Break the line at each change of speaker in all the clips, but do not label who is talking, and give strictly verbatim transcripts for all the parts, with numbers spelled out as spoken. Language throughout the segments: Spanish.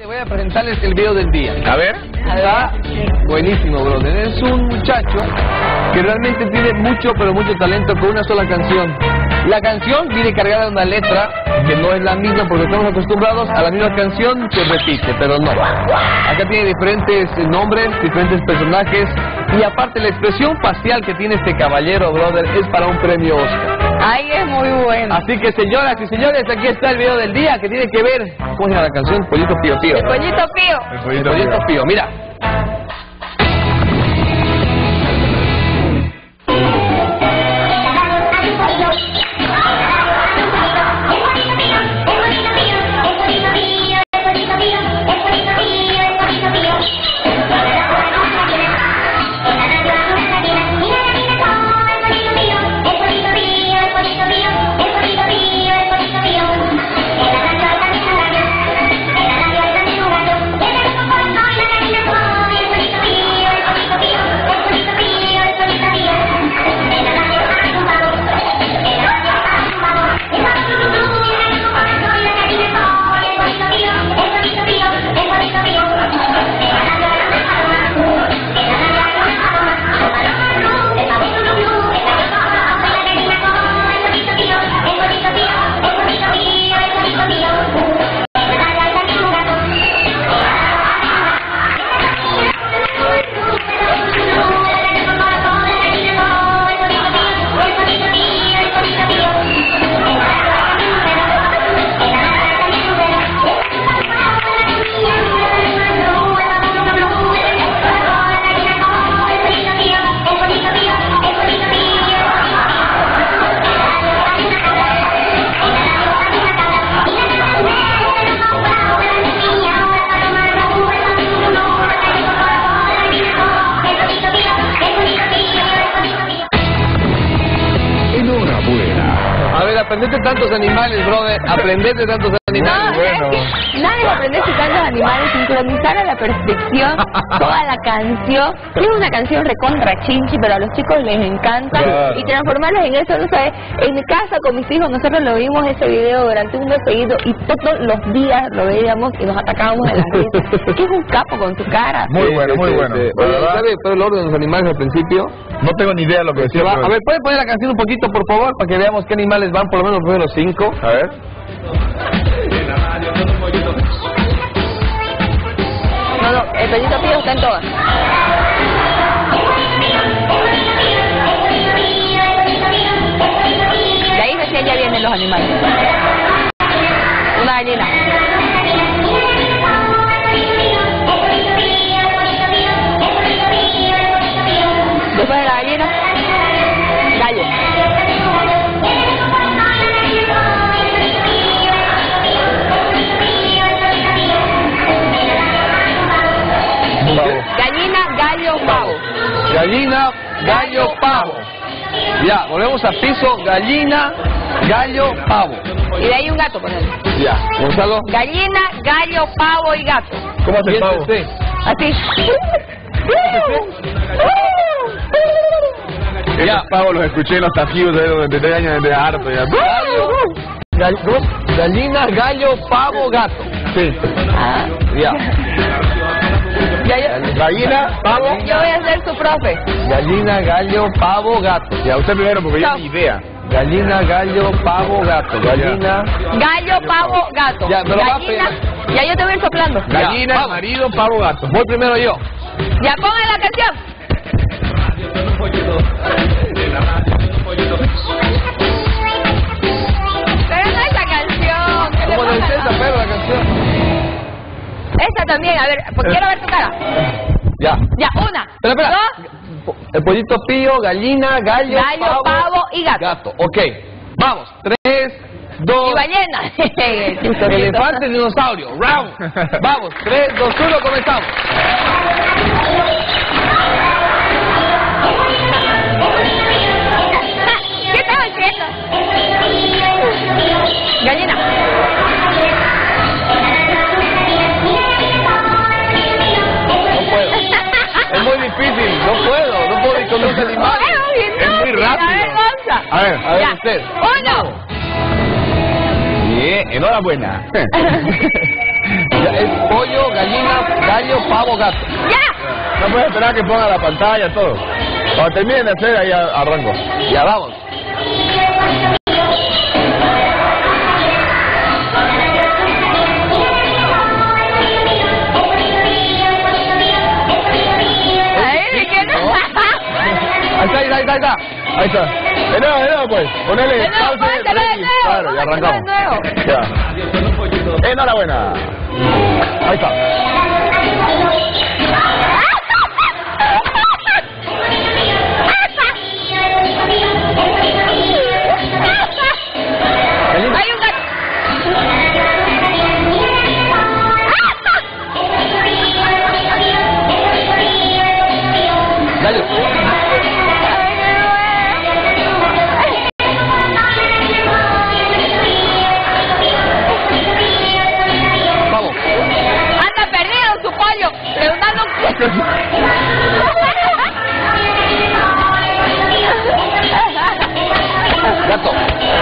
Voy a presentarles el video del día.
A ver.
Está buenísimo, brother. Es un muchacho que realmente tiene mucho, pero mucho talento con una sola canción. La canción viene cargada de una letra que no es la misma porque estamos acostumbrados a la misma canción que repite, pero no. Acá tiene diferentes nombres, diferentes personajes y aparte la expresión facial que tiene este caballero, brother, es para un premio Oscar.
Ay, es muy bueno.
Así que señoras y señores, aquí está el video del día que tiene que ver, ¿cómo se llama la canción? Pollito Pío Pío.
El Pollito Pío.
El Pollito,
El Pollito Pío, mira. Aprendete tantos animales, brother. Aprendete tantos animales.
No,
bueno.
es que nadie aprende a tantos animales, sincronizar a la perfección toda la canción. Es una canción recontra chinchi, pero a los chicos les encanta.
Claro. Y
transformarlos en eso, ¿no sabes? En mi casa con mis hijos nosotros lo vimos ese video durante un mes seguido y todos los días lo veíamos y nos atacábamos de la risa. Que es un capo con tu cara.
Muy bueno, muy bueno.
Sí, sí. Oye, ¿sabe todo el orden de los animales al principio?
No tengo ni idea de lo que decía.
Va,
Pero...
A ver, ¿puede poner la canción un poquito, por favor? Para que veamos qué animales van, por lo menos los primeros cinco.
A ver.
No, no, el Pollito Pío está en todas. De ahí recién ya vienen los animales. Una gallina. Después de la gallina, gallo. Gallina, gallo, pavo.
Gallina, gallo, pavo. Ya, volvemos a piso. Gallina, gallo, pavo.
Y de ahí un gato, ponele.
Ya, Gonzalo.
Gallina, gallo, pavo y gato.
¿Cómo hace el pavo?
Sí.
Así.
Ya, pavo los escuché en los tajíos de los de años de harto ya.
Gallo, gall- gallina, gallo, pavo, gato.
Sí.
Ah.
Ya.
Ya, yo,
Gallina, pavo.
yo voy a ser su profe.
Gallina, gallo, pavo, gato.
Ya, usted primero porque yo
Chao.
ni idea.
Gallina, gallo, pavo, gato. Gallina.
Gallo, pavo, gato.
Ya, pero va,
Gallina. Ya yo te voy a ir soplando.
Ya,
Gallina,
vamos.
marido, pavo, gato.
Voy primero yo.
Ya pongan la canción. Pero no esa canción. ¿qué le
¿Cómo
pasa?
le esa pero la canción?
Esa también, a ver, pues quiero ver tu cara.
Ya.
Ya, una,
Espera, espera.
dos,
El pollito pío, gallina, gallo,
gallo, pavo y gato.
gato. Ok. Vamos. Tres, dos.
Y ballena.
Elefante, dinosaurio. Round. Vamos. Tres, dos, uno. Comenzamos.
¿Qué estaba haciendo? Gallina.
No puedo. Es muy difícil. No puedo. No puedo ir con los animales.
Es muy rápido.
A ver, Gonza.
A ver,
A ver,
Ya.
usted.
Uno.
Bien, enhorabuena.
Ya, es pollo, gallo, pavo, gato.
¡Ya!
No puedes esperar que ponga la pantalla, todo. Cuando terminen de hacer, ahí arranco.
Ya vamos.
Ahí, ¿qué no?
Ahí está, ahí está, ahí está, ahí está.
Ahí está. De nuevo, de nuevo, pues. Ponele
De nuevo,
pausa y
póntelo de
ready.
nuevo,
Claro, y
póntelo
arrancamos.
de nuevo.
Ya. Enhorabuena. Ahí está.
Hay un gato.
Gallo. Vamos.
Anda perdido su pollo. Preguntando.
Gato.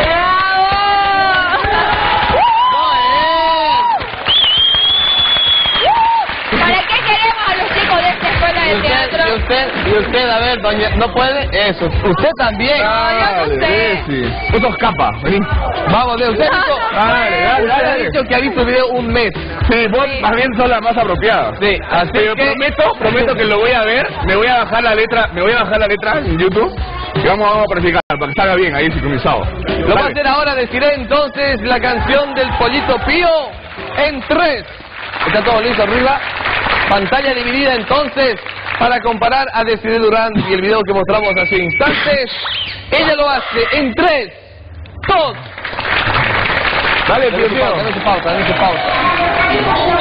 ¿Para qué queremos a los chicos de esta escuela
Y
de
usted,
teatro?
y usted, y usted, a ver, doña, no puede, eso, usted también.
yo no sé.
Sí. Tú sos capa, vení.
Vamos, de usted,
No,
dijo,
Dale, dale,
usted ha
dale.
dicho que ha visto el video un mes.
Sí, vos más bien sos la más apropiada.
Sí, así
Pero
que...
prometo, prometo que lo voy a ver, me voy a bajar la letra, me voy a bajar la letra en YouTube y vamos, vamos a practicar para que salga bien ahí sincronizado.
Lo va a hacer ahora, deciré entonces la canción del Pollito Pío en tres. Está todo listo arriba. Pantalla dividida entonces para comparar a Desiree Durán y el video que mostramos hace instantes. Ella lo hace en tres, dos.
Dale,
Dale
tío,
su pausa, dale su pausa, dale su pausa.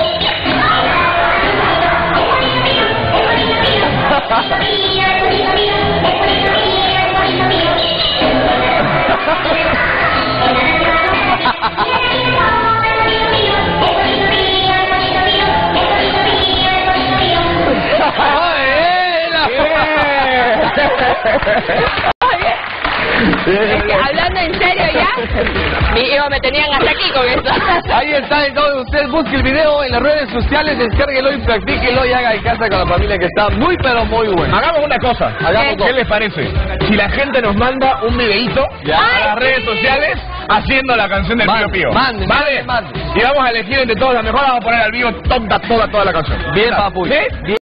¡Ay, la-
Es que hablando en serio ya, mi hijo me tenían hasta aquí con eso.
Ahí está, entonces usted busque el video en las redes sociales, descárguelo y practíquelo y haga en casa con la familia que está muy pero muy bueno.
Hagamos una cosa,
Hagamos
¿qué
dos.
les parece? Si la gente nos manda un videíto
Ya.
a las redes sociales haciendo la canción del
Mande,
Pío Pío.
mande,
¿Vale?
mande, mande.
Y vamos a elegir entre todos la mejor, vamos a poner al vivo toda, toda, toda la canción.
Bien, papu.
¿Sí?
Bien.